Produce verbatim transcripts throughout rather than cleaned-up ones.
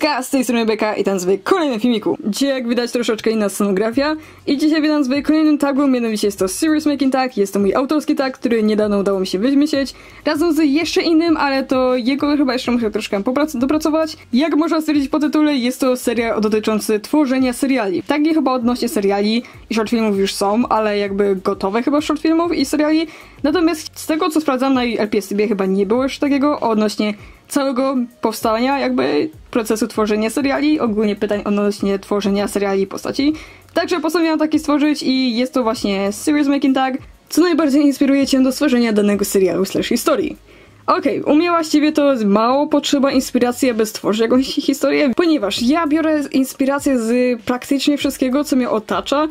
Hejka, z tej strony Beka i tam z kolejnym filmiku. Dzisiaj jak widać troszeczkę inna scenografia i dzisiaj witam z kolejnym tagu, mianowicie jest to Serious Making Tag, jest to mój autorski tag, który niedawno udało mi się wymyślić, razem z jeszcze innym, ale to jego chyba jeszcze muszę troszkę dopracować. Jak można stwierdzić po tytule, jest to serial dotyczący tworzenia seriali. Tagi chyba odnośnie seriali i short filmów już są, ale jakby gotowe chyba short filmów i seriali. Natomiast z tego co sprawdzam na L P S T B chyba nie było już takiego odnośnie całego powstania jakby procesu tworzenia seriali, ogólnie pytań odnośnie tworzenia seriali i postaci. Także postanowiłam taki stworzyć i jest to właśnie Serious Making Tag, co najbardziej inspiruje cię do stworzenia danego serialu slash historii. Okej, okay, u mnie właściwie to mało potrzeba inspiracji, aby stworzyć jakąś historię, ponieważ ja biorę inspirację z praktycznie wszystkiego, co mnie otacza.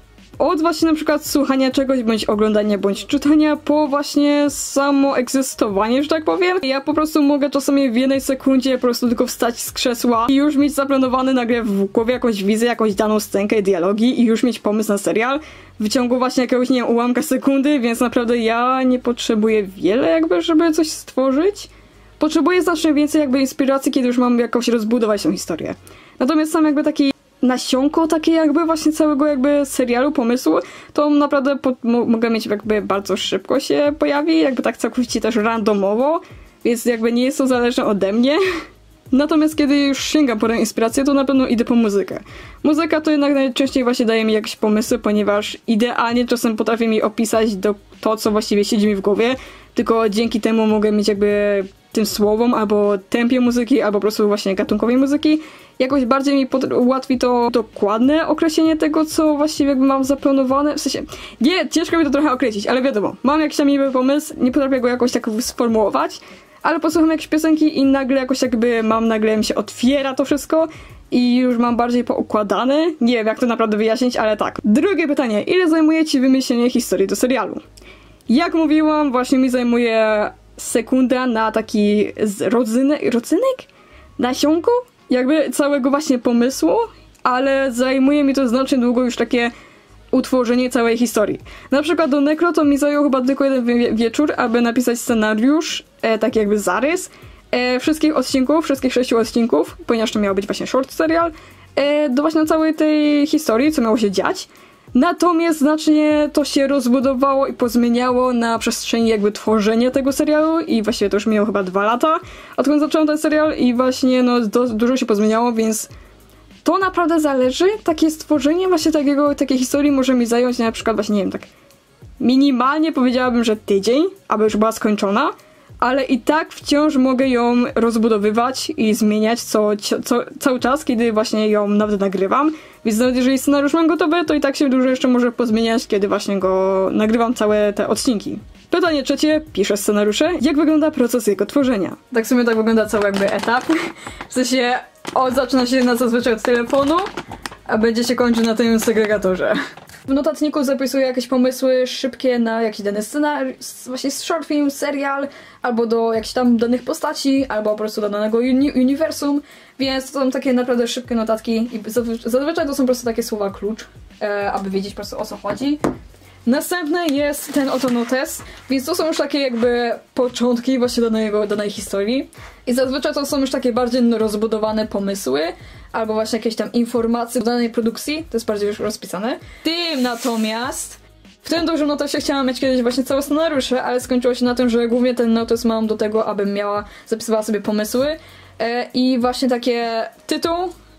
Od właśnie na przykład słuchania czegoś, bądź oglądania, bądź czytania, po właśnie samo egzystowanie, że tak powiem. Ja po prostu mogę czasami w jednej sekundzie po prostu tylko wstać z krzesła i już mieć zaplanowany nagle w głowie jakąś wizję, jakąś daną scenkę, dialogi i już mieć pomysł na serial w ciągu właśnie jakiegoś, nie wiem, ułamka sekundy, więc naprawdę ja nie potrzebuję wiele jakby, żeby coś stworzyć. Potrzebuję znacznie więcej jakby inspiracji, kiedy już mam jakoś rozbudować tą historię. Natomiast sam jakby taki nasionko takie jakby właśnie całego jakby serialu, pomysłu, to naprawdę mogę mieć jakby bardzo szybko się pojawi, jakby tak całkowicie też randomowo, więc jakby nie jest to zależne ode mnie. Natomiast kiedy już sięgam po tę inspirację, to na pewno idę po muzykę. Muzyka to jednak najczęściej właśnie daje mi jakieś pomysły, ponieważ idealnie czasem potrafi mi opisać do to, co właściwie siedzi mi w głowie, tylko dzięki temu mogę mieć jakby tym słowom, albo tempie muzyki, albo po prostu właśnie gatunkowej muzyki. Jakoś bardziej mi ułatwi to dokładne określenie tego, co właściwie jakby mam zaplanowane. W sensie, nie, ciężko mi to trochę określić, ale wiadomo, mam jakiś tam niby pomysł, nie potrafię go jakoś tak sformułować, ale posłucham jakieś piosenki i nagle jakoś jakby mam, nagle mi się otwiera to wszystko i już mam bardziej poukładane. Nie wiem, jak to naprawdę wyjaśnić, ale tak. Drugie pytanie, ile zajmuje ci wymyślenie historii do serialu? Jak mówiłam, właśnie mi zajmuje sekunda na taki rodzynek, rodzynek? Nasionko? Jakby całego właśnie pomysłu, ale zajmuje mi to znacznie długo już takie utworzenie całej historii. Na przykład do Necro to mi zajął chyba tylko jeden wie wieczór, aby napisać scenariusz, e, tak jakby zarys, e, wszystkich odcinków, wszystkich sześciu odcinków, ponieważ to miał być właśnie short serial, e, do właśnie całej tej historii, co miało się dziać. Natomiast znacznie to się rozbudowało i pozmieniało na przestrzeni jakby tworzenia tego serialu i właściwie to już minęło chyba dwa lata, odkąd zacząłem ten serial i właśnie no do, dużo się pozmieniało, więc to naprawdę zależy. Takie stworzenie właśnie takiego, takiej historii może mi zająć na przykład właśnie, nie wiem, tak minimalnie powiedziałabym, że tydzień, aby już była skończona, ale i tak wciąż mogę ją rozbudowywać i zmieniać co, co, cały czas, kiedy właśnie ją nawet nagrywam. Więc nawet jeżeli scenariusz mam gotowy, to i tak się dużo jeszcze może pozmieniać, kiedy właśnie go nagrywam, całe te odcinki. Pytanie trzecie, piszę scenariusze. Jak wygląda proces jego tworzenia? Tak w sumie tak wygląda cały jakby etap. W sensie, od zaczyna się na zazwyczaj od telefonu, a będzie się kończy na tym segregatorze. W notatniku zapisuję jakieś pomysły szybkie na jakiś dany scenariusz, właśnie short film, serial, albo do jakichś tam danych postaci, albo po prostu do danego uni uniwersum, więc to są takie naprawdę szybkie notatki i zazwyczaj to są po prostu takie słowa klucz, e, aby wiedzieć po prostu o co chodzi. Następny jest ten oto notes, więc to są już takie jakby początki właśnie danego, danej historii i zazwyczaj to są już takie bardziej rozbudowane pomysły albo właśnie jakieś tam informacje o danej produkcji, to jest bardziej już rozpisane. Tym natomiast w tym dużym notesie chciałam mieć kiedyś właśnie całe scenariusze, ale skończyło się na tym, że głównie ten notes mam do tego, abym miała, zapisywała sobie pomysły e, i właśnie takie tytuł,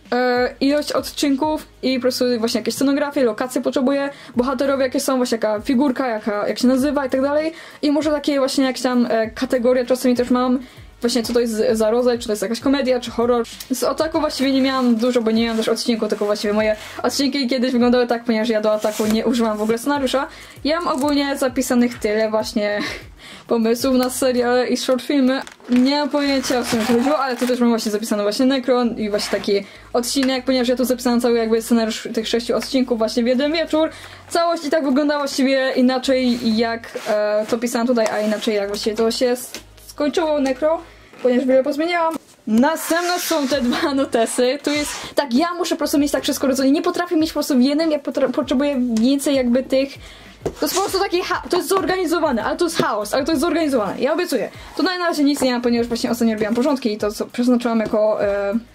e, ilość odcinków i po prostu właśnie jakieś scenografie, lokacje potrzebuję, bohaterowie jakie są, właśnie jaka figurka, jaka, jak się nazywa i tak dalej. I może takie właśnie jakieś tam e, kategorie czasami też mam, właśnie co to jest za rodzaj, czy to jest jakaś komedia, czy horror. Z Otaku właściwie nie miałam dużo, bo nie miałam też odcinku, tylko właściwie moje odcinki kiedyś wyglądały tak, ponieważ ja do Otaku nie używam w ogóle scenariusza. Ja mam ogólnie zapisanych tyle właśnie pomysłów na seriale i short filmy. Nie mam pojęcia o czym chodziło, ale to też mam właśnie zapisane właśnie Necron i właśnie taki odcinek, ponieważ ja tu zapisałam cały jakby scenariusz tych sześciu odcinków właśnie w jeden wieczór. Całość i tak wygląda właściwie inaczej jak e, to pisałam tutaj, a inaczej jak właściwie to się skończyło Necro, ponieważ wiele pozmieniałam. Następne są te dwa notesy. Tu jest, tak, ja muszę po prostu mieć tak wszystko rodzone. Nie potrafię mieć po prostu w jednym, ja potrzebuję więcej jakby tych. To jest po prostu taki, to jest zorganizowane, ale to jest chaos, ale to jest zorganizowane. Ja obiecuję. Tu na razie nic nie mam, ponieważ właśnie ostatnio robiłam porządki i to co przeznaczyłam jako e,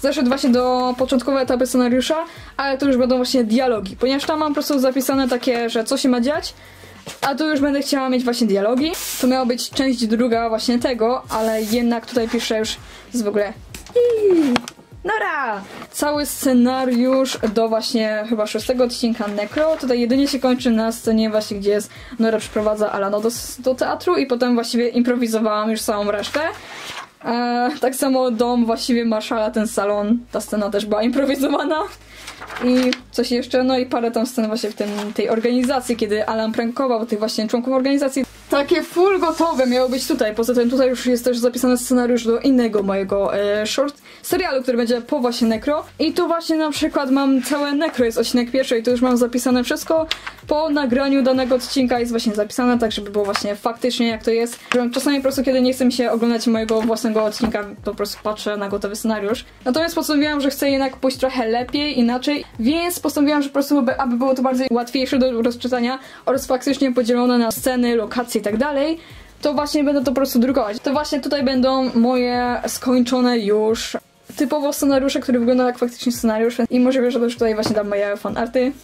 zeszedł właśnie do początkowe etapy scenariusza, ale to już będą właśnie dialogi, ponieważ tam mam po prostu zapisane takie, że co się ma dziać, a tu już będę chciała mieć właśnie dialogi. To miała być część druga właśnie tego, ale jednak tutaj piszę już z w ogóle Iii, Nora! Cały scenariusz do właśnie chyba szóstego odcinka Necro. Tutaj jedynie się kończy na scenie właśnie, gdzie jest Nora przyprowadza Alano do, do teatru i potem właściwie improwizowałam już całą resztę. Eee, tak samo dom właściwie marszala, ten salon, ta scena też była improwizowana. I coś jeszcze, no i parę tam scen właśnie w tym, tej organizacji, kiedy Alan prankował tych właśnie członków organizacji. Takie full gotowe miało być tutaj. Poza tym tutaj już jest też zapisany scenariusz do innego mojego e, short serialu, który będzie po właśnie Necro. I tu właśnie na przykład mam całe Necro, jest odcinek pierwszy i tu już mam zapisane wszystko. Po nagraniu danego odcinka jest właśnie zapisane, tak żeby było właśnie faktycznie jak to jest. Czasami po prostu kiedy nie chce mi się oglądać mojego własnego odcinka, to po prostu patrzę na gotowy scenariusz. Natomiast postanowiłam, że chcę jednak pójść trochę lepiej, inaczej, więc postanowiłam, że po prostu aby było to bardziej łatwiejsze do rozczytania oraz faktycznie podzielone na sceny, lokacje i tak dalej, to właśnie będę to po prostu drukować. To właśnie tutaj będą moje skończone już typowo scenariusze, które wyglądają jak faktycznie scenariusz i możliwe, że też tutaj właśnie dam moje fanarty.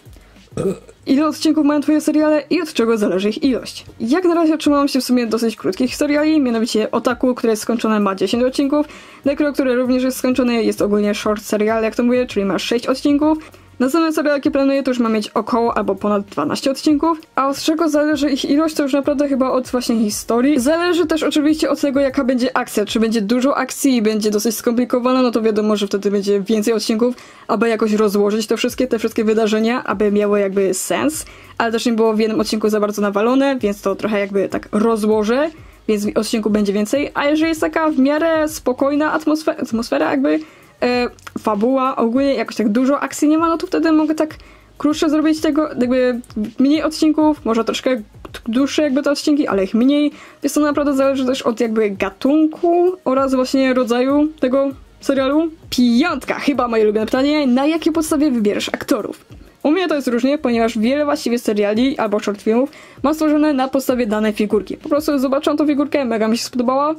Ile odcinków mają twoje seriale i od czego zależy ich ilość? Jak na razie trzymałam się w sumie dosyć krótkich seriali, mianowicie Otaku, które jest skończone, ma dziesięć odcinków, Necro, które również jest skończone, jest ogólnie short serial, jak to mówię, czyli ma sześć odcinków. Następne serial, jakie planuję, to już ma mieć około albo ponad dwanaście odcinków. A od czego zależy ich ilość, to już naprawdę chyba od właśnie historii. Zależy też oczywiście od tego, jaka będzie akcja. Czy będzie dużo akcji i będzie dosyć skomplikowana, no to wiadomo, że wtedy będzie więcej odcinków, aby jakoś rozłożyć to wszystkie, te wszystkie wydarzenia, aby miały jakby sens. Ale też nie było w jednym odcinku za bardzo nawalone, więc to trochę jakby tak rozłożę, więc w odcinku będzie więcej. A jeżeli jest taka w miarę spokojna atmosfera, atmosfera jakby, E, fabuła, ogólnie jakoś tak dużo akcji nie ma, no to wtedy mogę tak krótsze zrobić tego, jakby mniej odcinków, może troszkę dłuższe jakby te odcinki, ale ich mniej, więc to naprawdę zależy też od jakby gatunku oraz właśnie rodzaju tego serialu. Piątka, chyba moje ulubione pytanie, na jakiej podstawie wybierasz aktorów? U mnie to jest różnie, ponieważ wiele właściwie seriali albo short filmów mam stworzone na podstawie danej figurki. Po prostu zobaczyłam tą figurkę, mega mi się spodobała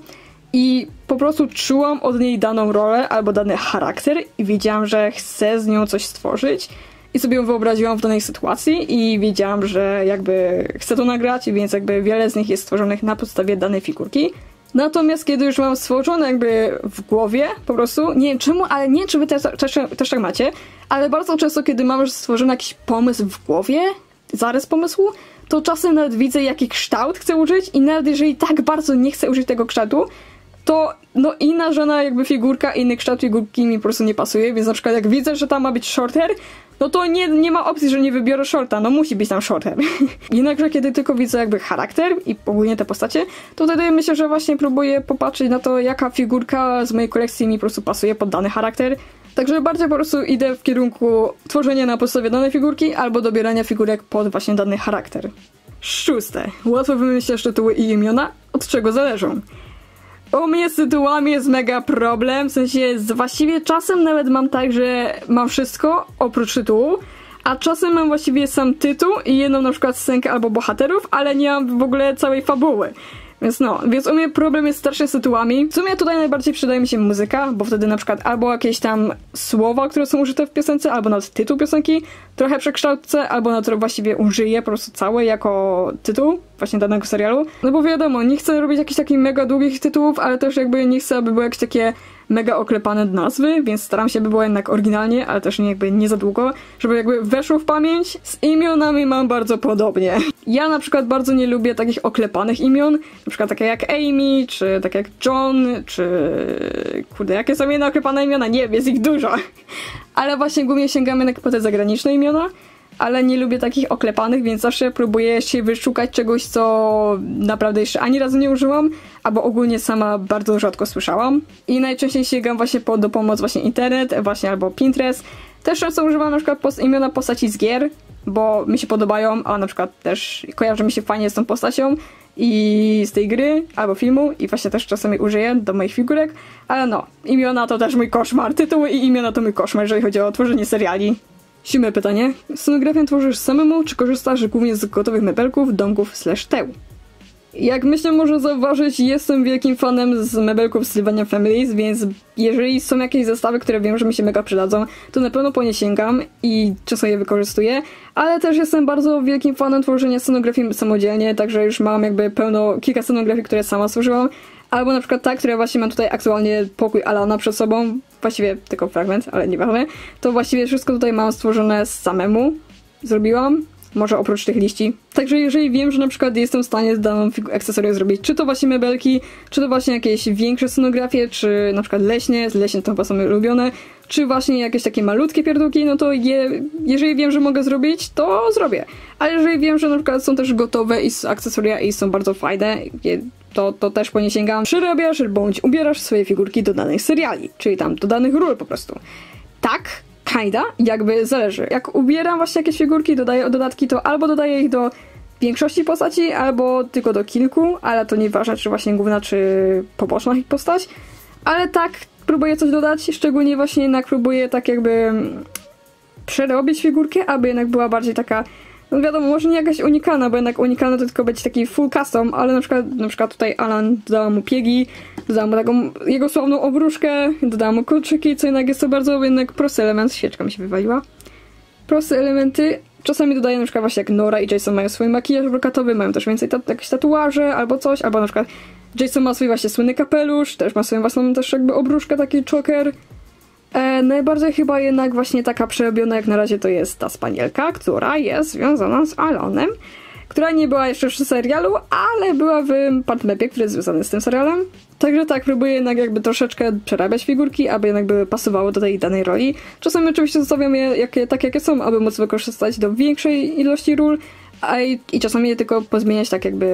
i po prostu czułam od niej daną rolę albo dany charakter i wiedziałam, że chcę z nią coś stworzyć i sobie ją wyobraziłam w danej sytuacji i wiedziałam, że jakby chcę to nagrać, więc jakby wiele z nich jest stworzonych na podstawie danej figurki. Natomiast kiedy już mam stworzone jakby w głowie po prostu, nie wiem czemu, ale nie wiem, czy wy też, też, też tak macie, ale bardzo często kiedy mam już stworzony jakiś pomysł w głowie, zarys pomysłu, to czasem nawet widzę, jaki kształt chcę użyć i nawet jeżeli tak bardzo nie chcę użyć tego kształtu, to no inna żona jakby figurka, inny kształt figurki mi po prostu nie pasuje, więc na przykład jak widzę, że tam ma być short hair, no to nie, nie ma opcji, że nie wybiorę shorta, no musi być tam short hair. Jednakże kiedy tylko widzę jakby charakter i ogólnie te postacie, to wtedy myślę, że właśnie próbuję popatrzeć na to, jaka figurka z mojej kolekcji mi po prostu pasuje pod dany charakter. Także bardziej po prostu idę w kierunku tworzenia na podstawie danej figurki albo dobierania figurek pod właśnie dany charakter. Szóste. Łatwo wymyślać tytuły i imiona, od czego zależą. U mnie z tytułami jest mega problem, w sensie właściwie czasem nawet mam tak, że mam wszystko oprócz tytułu, a czasem mam właściwie sam tytuł i jedną na przykład scenkę albo bohaterów, ale nie mam w ogóle całej fabuły. Więc no, więc u mnie problem jest strasznie z tytułami. W sumie tutaj najbardziej przydaje mi się muzyka, bo wtedy na przykład albo jakieś tam słowa, które są użyte w piosence, albo nawet tytuł piosenki trochę przekształcę, albo na to właściwie użyję po prostu całe jako tytuł właśnie danego serialu. No bo wiadomo, nie chcę robić jakichś takich mega długich tytułów, ale też jakby nie chcę, aby były jakieś takie mega oklepane nazwy, więc staram się, by było jednak oryginalnie, ale też nie jakby nie za długo, żeby jakby weszło w pamięć. Z imionami mam bardzo podobnie. Ja na przykład bardzo nie lubię takich oklepanych imion, na przykład takie jak Amy, czy tak jak John, czy kurde, jakie są inne oklepane imiona? Nie wiem, jest ich dużo. Ale właśnie głównie sięgamy na po te zagraniczne imiona, ale nie lubię takich oklepanych, więc zawsze próbuję się wyszukać czegoś, co naprawdę jeszcze ani razu nie użyłam, albo ogólnie sama bardzo rzadko słyszałam. I najczęściej sięgam właśnie po, do pomocy właśnie internet, właśnie albo Pinterest. Też często używam na przykład pos imiona postaci z gier, bo mi się podobają, a na przykład też kojarzy mi się fajnie z tą postacią i z tej gry, albo filmu i właśnie też czasami użyję do moich figurek, ale no, imiona to też mój koszmar, tytuły i imiona to mój koszmar, jeżeli chodzi o tworzenie seriali. Siódme pytanie. Scenografię tworzysz samemu, czy korzystasz głównie z gotowych mebelków, domków slash teł? Jak myślę, może zauważyć, jestem wielkim fanem z mebelków Sylvania Families, więc jeżeli są jakieś zestawy, które wiem, że mi się mega przydadzą, to na pewno po nie sięgam i czasem je wykorzystuję, ale też jestem bardzo wielkim fanem tworzenia scenografii samodzielnie, także już mam jakby pełno, kilka scenografii, które sama stworzyłam, albo na przykład ta, która właśnie mam tutaj aktualnie pokój Alana przed sobą, właściwie tylko fragment, ale nieważne, to właściwie wszystko tutaj mam stworzone samemu, zrobiłam. Może oprócz tych liści. Także jeżeli wiem, że na przykład jestem w stanie daną akcesorię zrobić, czy to właśnie mebelki, czy to właśnie jakieś większe scenografie, czy na przykład leśnie, z leśnie to chyba są ulubione, czy właśnie jakieś takie malutkie pierdółki, no to je, jeżeli wiem, że mogę zrobić, to zrobię. Ale jeżeli wiem, że na przykład są też gotowe i akcesoria i są bardzo fajne, to, to też po nie sięgam. Przerabiasz bądź ubierasz swoje figurki do danych seriali, czyli tam do danych ról po prostu. Tak, kinda, jakby zależy. Jak ubieram właśnie jakieś figurki, dodaję dodatki, to albo dodaję ich do większości postaci, albo tylko do kilku, ale to nieważne, czy właśnie główna, czy poboczna ich postać. Ale tak, próbuję coś dodać, szczególnie właśnie jednak próbuję tak jakby przerobić figurkę, aby jednak była bardziej taka, no wiadomo, może nie jakaś unikalna, bo jednak unikalna to tylko będzie taki full custom, ale na przykład, na przykład tutaj Alan dodała mu piegi, dodałam mu taką jego sławną obruszkę, dodałam mu kolczyki, co jednak jest to bardzo jednak prosty element. Świeczka mi się wywaliła. Proste elementy. Czasami dodaję na przykład właśnie jak Nora i Jason mają swój makijaż brokatowy, mają też więcej ta jakieś tatuaże albo coś, albo na przykład Jason ma swój właśnie słynny kapelusz, też ma swoją własną też jakby obruszkę, taki choker. E, najbardziej chyba jednak właśnie taka przerobiona jak na razie to jest ta spanielka, która jest związana z Alanem, która nie była jeszcze w serialu, ale była w partmapie, który jest związany z tym serialem. Także tak, próbuję jednak jakby troszeczkę przerabiać figurki, aby jednak były pasowały do tej danej roli. Czasami oczywiście zostawiam je jakie, tak, jakie są, aby móc wykorzystać do większej ilości ról, a i, i czasami je tylko pozmieniać tak jakby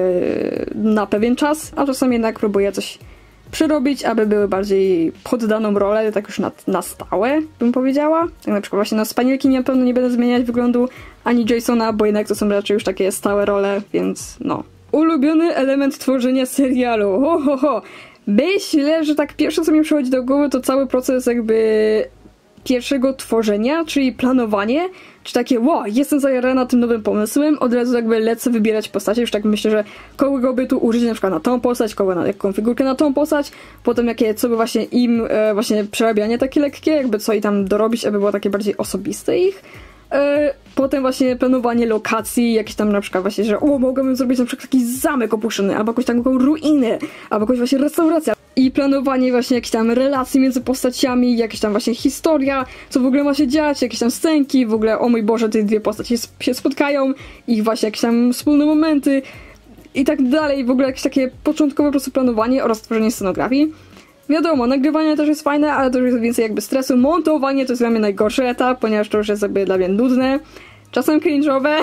na pewien czas, a czasami jednak próbuję coś przerobić, aby były bardziej pod daną rolę, tak już na, na stałe, bym powiedziała. Tak na przykład właśnie na Spanielki na pewno nie będę zmieniać wyglądu, ani Jasona, bo jednak to są raczej już takie stałe role, więc no. Ulubiony element tworzenia serialu. Ho, ho, ho. Myślę, że tak pierwsze, co mi przychodzi do głowy, to cały proces jakby pierwszego tworzenia, czyli planowanie, czy takie, wow, jestem zajarana tym nowym pomysłem, od razu jakby lecę wybierać postacie, już tak myślę, że kogo by tu użyć na przykład na tą postać, kogo na jaką figurkę na tą postać, potem jakie, co by właśnie im, e, właśnie przerabianie takie lekkie, jakby co i tam dorobić, aby było takie bardziej osobiste ich. E, potem właśnie planowanie lokacji, jakieś tam na przykład właśnie, że o, mogłabym zrobić na przykład taki zamek opuszczony, albo jakąś taką ruinę, albo jakąś właśnie restaurację. I planowanie właśnie jakichś tam relacji między postaciami, jakaś tam właśnie historia, co w ogóle ma się dziać, jakieś tam scenki, w ogóle, o mój Boże, te dwie postaci się spotkają, ich właśnie jakieś tam wspólne momenty i tak dalej, w ogóle jakieś takie początkowe po prostu planowanie oraz tworzenie scenografii. Wiadomo, nagrywanie też jest fajne, ale to już jest więcej jakby stresu. Montowanie to jest dla mnie najgorszy etap, ponieważ to już jest jakby dla mnie nudne. Czasem cringe'owe,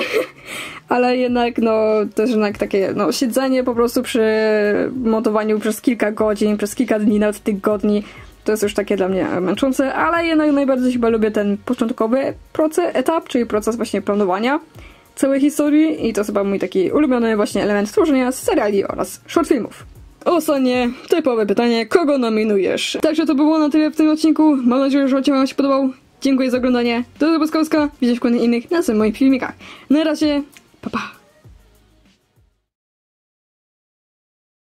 ale jednak no też jednak takie no siedzenie po prostu przy montowaniu przez kilka godzin, przez kilka dni, nawet tygodni, to jest już takie dla mnie męczące, ale jednak najbardziej chyba lubię ten początkowy proces, etap, czyli proces właśnie planowania całej historii i to jest chyba mój taki ulubiony właśnie element tworzenia seriali oraz short filmów. Ostatnie, typowe pytanie, kogo nominujesz? Także to było na tyle w tym odcinku, mam nadzieję, że odcinek wam się podobał. Dziękuję za oglądanie, do zobaczenia, widzimy w kolejnych innych, na moich filmikach. Na razie, pa pa!